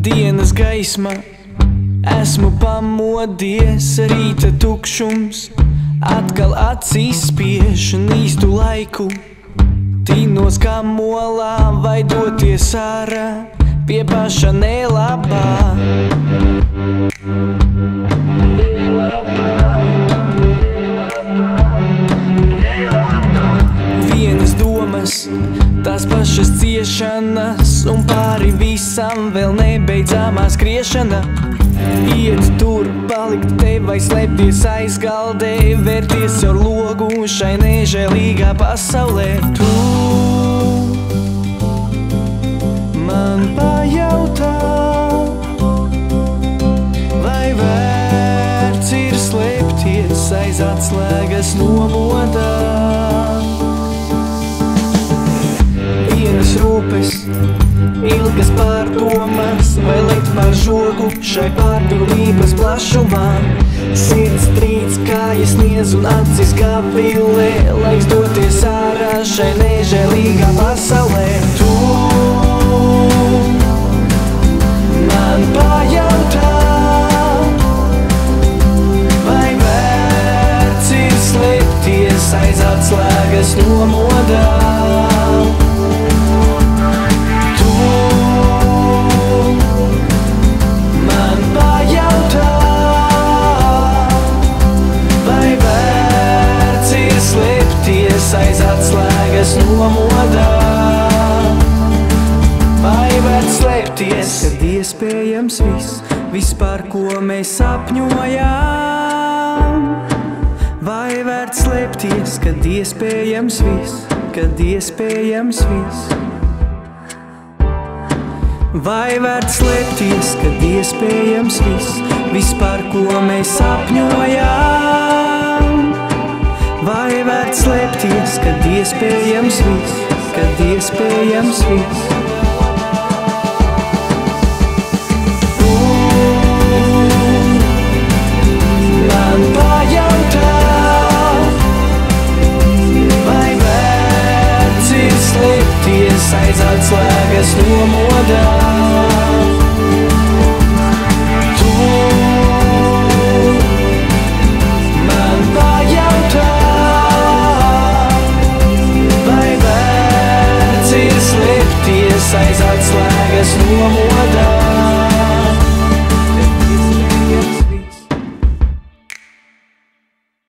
dienas gaisma, esmu pamodies, rīta tukšums atkal acīs spiež un īstu laiku. Tīnos kā molā vai doties ārā pie paša nelabā. Vienas domas, tās pašas ciešanas un pāri visam vēl nebeidzamā skriešana. Iet tur, palikt te vai slēpties aizgaldē, vērties caur logu šai nežēlīgā pasaulē. Tu man pajautā, vai vērts ir slēpties aiz atslēgas nomodā. Vienas rūpes, ilgas pārdomas, vai lekt par žogu šai pārpilnības plašumā. Sirds trīc, kājas niez un acis kā pillē, laiks doties ārā šai nežēlīgā pasaulē. Tu man pajautā, vai vērts ir slēpties aiz atslēgas nomodā. Aiz atslēgas nomodā, vai vērts slēpties, kad iespējams viss, par ko mēs sapņojām. Vai vērts slēpties, kad iespējams viss. Vai vērts slēpties, kad iespējams viss, par ko mēs sapņojām. Vai vērts slēpties, kad iespējams viss. Man pajautā, vai vērts ir slēpties aiz atslēgas nomodā.